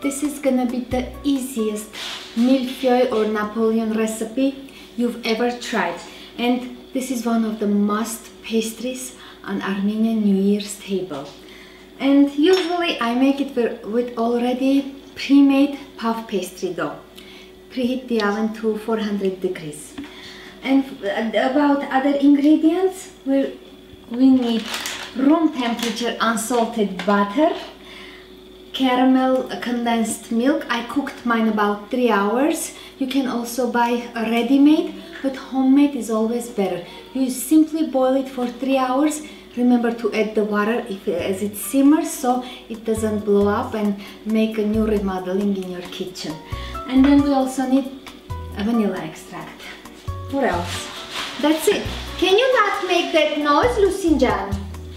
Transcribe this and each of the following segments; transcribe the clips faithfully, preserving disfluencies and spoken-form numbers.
this is gonna be the easiest millefeuille or Napoleon recipe you've ever tried. And this is one of the must pastries on Armenian New Year's table. And usually I make it with already pre-made puff pastry dough. Preheat the oven to four hundred degrees. And about other ingredients, we we need room temperature unsalted butter, caramel condensed milk. I cooked mine about three hours. You can also buy a ready-made, but homemade is always better. You simply boil it for three hours. Remember to add the water if, as it simmers, so it doesn't blow up and make a new remodeling in your kitchen. And then we also need a vanilla extract. What else? That's it. Can you not make that noise, Lucinjan?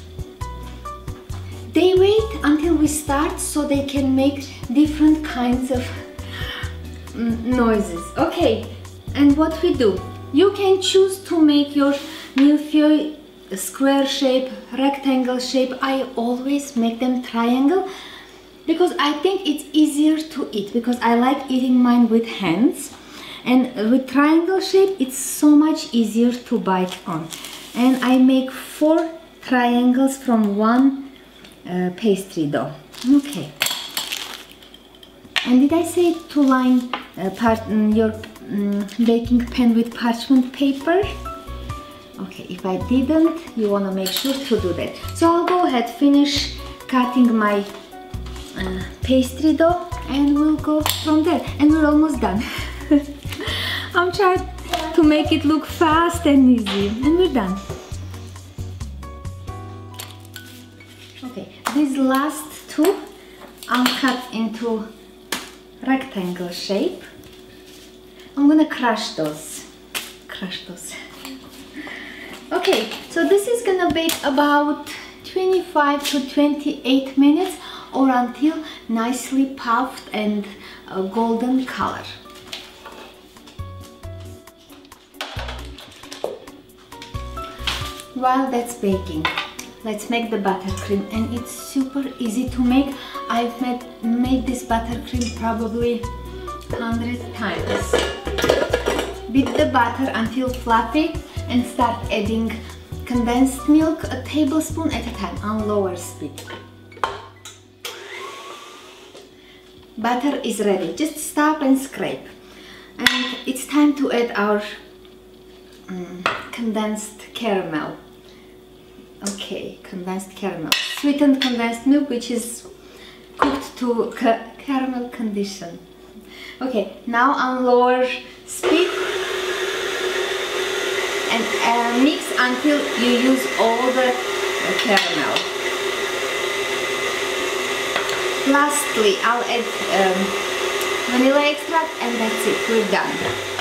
They wait until we start so they can make different kinds of noises. Okay, and what we do? You can choose to make your millefeuille square shape, rectangle shape. I always make them triangle because I think it's easier to eat, because I like eating mine with hands, and with triangle shape it's so much easier to bite on. And I make four triangles from one uh, pastry dough. Okay. And did I say to line uh, part, um, your um, baking pan with parchment paper? Okay, if I didn't, you want to make sure to do that. So I'll go ahead, finish cutting my uh, pastry dough, and we'll go from there. And we're almost done. I'm trying to make it look fast and easy, and we're done. Okay, these last two I'll cut into rectangle shape. I'm gonna crush those. Crush those. Okay, so this is gonna bake about twenty-five to twenty-eight minutes, or until nicely puffed and a golden color. While that's baking, let's make the buttercream, and it's super easy to make. I've made, made this buttercream probably a hundred times. Beat the butter until fluffy and start adding condensed milk a tablespoon at a time on lower speed. Butter is ready. Just stop and scrape. And it's time to add our um, condensed caramel. Okay, condensed caramel. Sweetened condensed milk, which is cooked to ca caramel condition. Okay, now on lower speed, and uh, mix until you use all the uh, caramel. Lastly, I'll add um, vanilla extract, and that's it, we're done.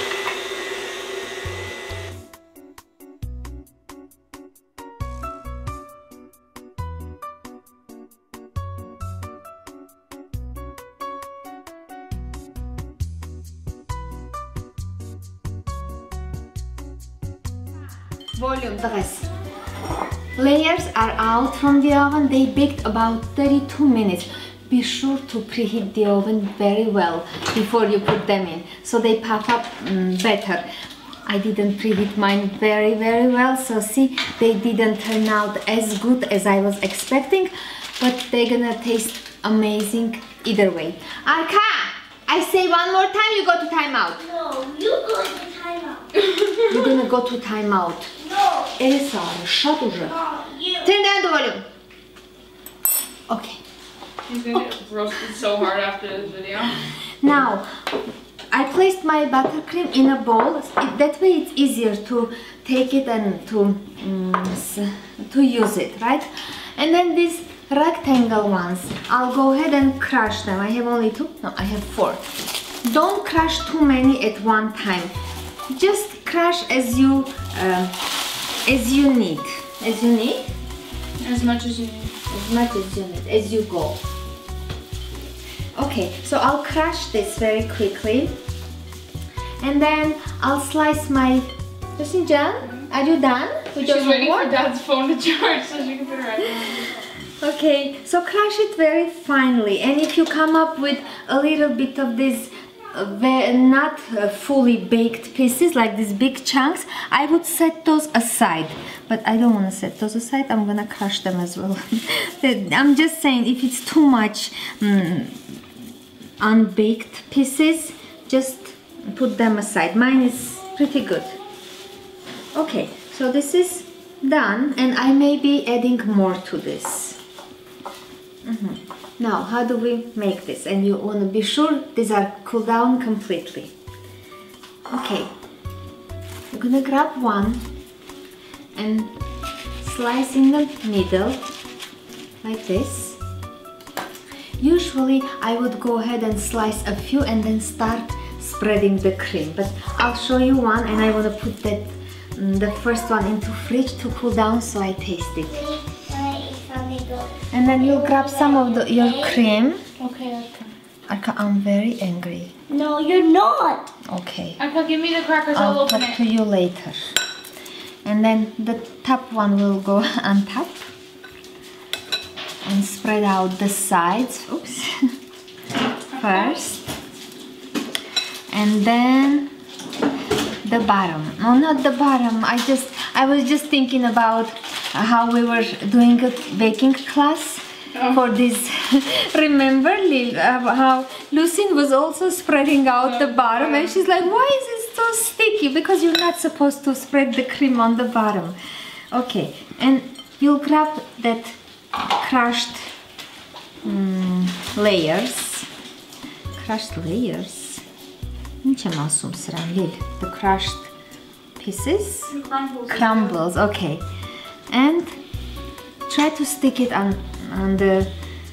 Volume, dress. Layers are out from the oven. They baked about thirty-two minutes. Be sure to preheat the oven very well before you put them in, so they puff up um, better. I didn't preheat mine very very well, so see, they didn't turn out as good as I was expecting, but they're gonna taste amazing either way. Arka, I say one more time, you go to timeout. No, you go to timeout. You're gonna go to timeout. No. Elsa, shut уже. No, you. Turn down the volume. Okay. He's gonna get roasted so hard after this video. Now, I placed my buttercream in a bowl. It, that way it's easier to take it and to, um, to use it, right? And then these rectangle ones, I'll go ahead and crush them. I have only two, no, I have four. Don't crush too many at one time. Just crush as you, uh, as you need. As you need? As much as you need. As much as you need, as you go. Okay, so I'll crush this very quickly, and then I'll slice my... Lucinjan, are you done with your She's waiting homework? for Dad's phone to charge so she can put it right on. Okay, so crush it very finely, and if you come up with a little bit of this uh, ve- not uh, fully baked pieces, like these big chunks, I would set those aside. But I don't want to set those aside, I'm gonna crush them as well. I'm just saying, if it's too much um, unbaked pieces, just put them aside. Mine is pretty good. Okay, so this is done, and I may be adding more to this. Mm-hmm. Now, how do we make this? And you want to be sure these are cooled down completely. Okay, you're gonna grab one and slice in the middle like this. Usually I would go ahead and slice a few and then start spreading the cream, but I'll show you one, and I want to put that mm, the first one into fridge to cool down so I taste it. And then you'll grab some of the, your cream. Okay, okay. Arka, I'm very angry. No, you're not. Okay. Arka, give me the crackers, I'll, I'll open talk it. to you later. And then the top one will go on top. And spread out the sides. Oops. First. And then the bottom. No, not the bottom. I just, I was just thinking about how we were doing a baking class oh. for this. Remember, Lil, uh, how Lucine was also spreading out oh, the bottom, and she's like, why is it so sticky? Because you're not supposed to spread the cream on the bottom. Okay, and you'll grab that crushed um, layers. Crushed layers? The crushed pieces? Crumbles. Crumbles, okay. And try to stick it on on the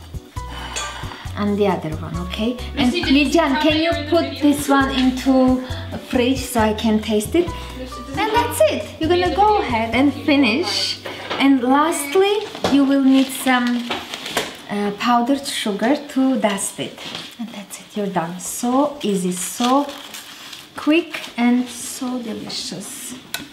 on the other one, okay? And Lijan, can you put this one into a fridge so I can taste it? And that's it. You're gonna go ahead and finish. And lastly, you will need some uh, powdered sugar to dust it. And that's it. You're done. So easy, so quick, and so delicious.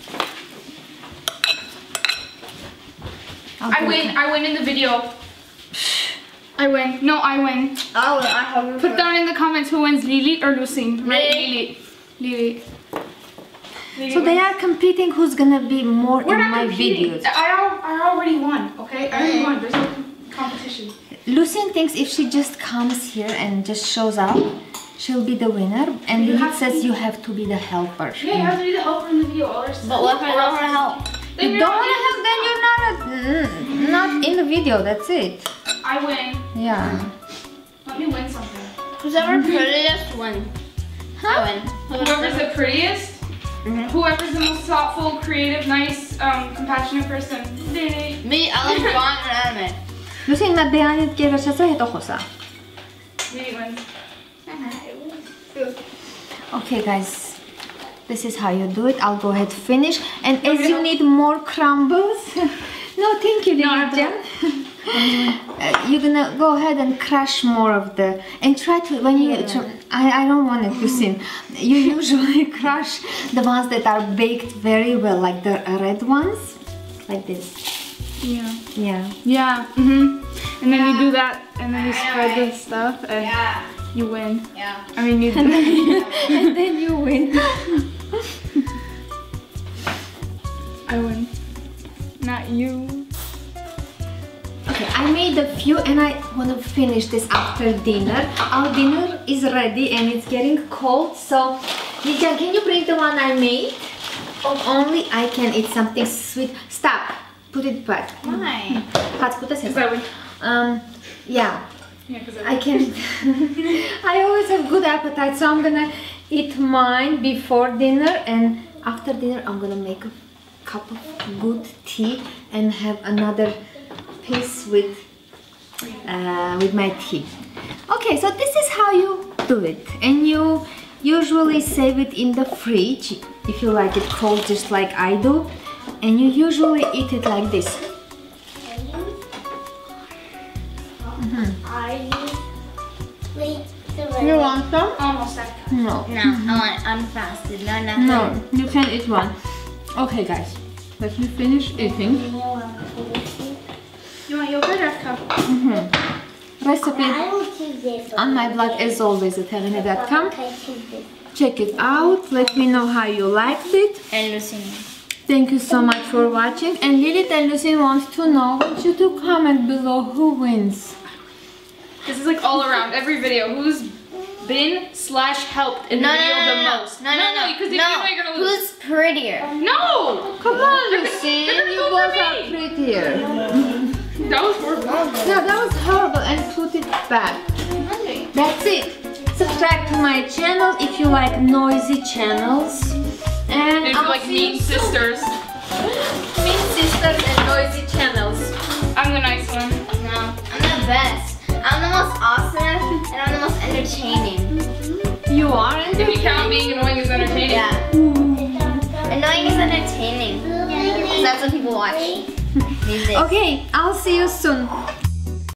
I win, I win in the video. I win. No, I win. Oh, I have. Put down in the comments who wins, Lili or Lucine. Right, Lili. Lili. So they are competing who's gonna be more We're in not my competing. videos. I, al I already won, okay? I already won. There's no competition. Lucine thinks if she just comes here and just shows up, she'll be the winner. And You Lili have to says be- you have to be the helper. Yeah, you have to be the helper in the video. All there's But what if I don't want to help? Then You you're don't not want to help, then you're not a, mm, not in the video. That's it. I win. Yeah. Let me win something. Who's ever prettiest win? I win. Whoever's the prettiest, Mhm. whoever's the most thoughtful, creative, nice, um, compassionate person. Lili. Me, I like blonde and anime. Lucine, na behanit ke vërshasa heto khosa. Lili wins. Okay, guys. This is how you do it. I'll go ahead finish. And as you need more crumbles, no, thank you, No, I Lilijan. uh, you're gonna go ahead and crush more of the, and try to when you. Try, I I don't want it to seem. You usually crush the ones that are baked very well, like the red ones, like this. Yeah. Yeah. Yeah. Mhm. And then you do that, and then you spread the stuff, and Yeah. you win. Yeah. I mean, you. And then you win. I win. Not you. Okay, I made a few and I want to finish this after dinner. Our dinner is ready and it's getting cold, so Lijan, can you bring the one I made? Oh, only I can eat something sweet. Stop. Put it back. Why? Because I win. Um, yeah, Yeah, because I I can. I always have good appetite, so I'm gonna eat mine before dinner, and after dinner I'm gonna make a cup of good tea and have another piece with uh, with my tea. Okay, so this is how you do it, and you usually save it in the fridge if you like it cold, just like I do, and you usually eat it like this. Mm-hmm. I use. Wait, the You want some? almost at. No. No, I want unfasted. No, nothing. No, you can eat one. Okay, guys, let me finish eating. You want yogurt? Minecraft cup. Mm-hmm. Recipe I will choose this one. on my blog as always at heghineh dot com. Okay, choose this. Check it out. Let me know how you liked it. And Lucy. Thank you so much for watching. And Lilith and Lucy want to know, want you to comment below who wins. This is like all around every video. Who's been slash helped in No, the no, video no, the no, no, most? no, no, no, because if no. you know you're gonna lose. Who's prettier? No! Come on, They're gonna- Lucy. they're gonna You go for both are me. prettier. That was horrible. No, that was horrible, and put it back. That's it. Subscribe to my channel if you like noisy channels. And If you I'll like see you mean soon. sisters. Mean sisters and noisy channels. I'm the nice one. No, I'm the best. I'm the most awesome and I'm the most entertaining. You are If you count being annoying as entertaining. Yeah. Annoying is entertaining. Because that's what people watch these days. Okay, I'll see you soon.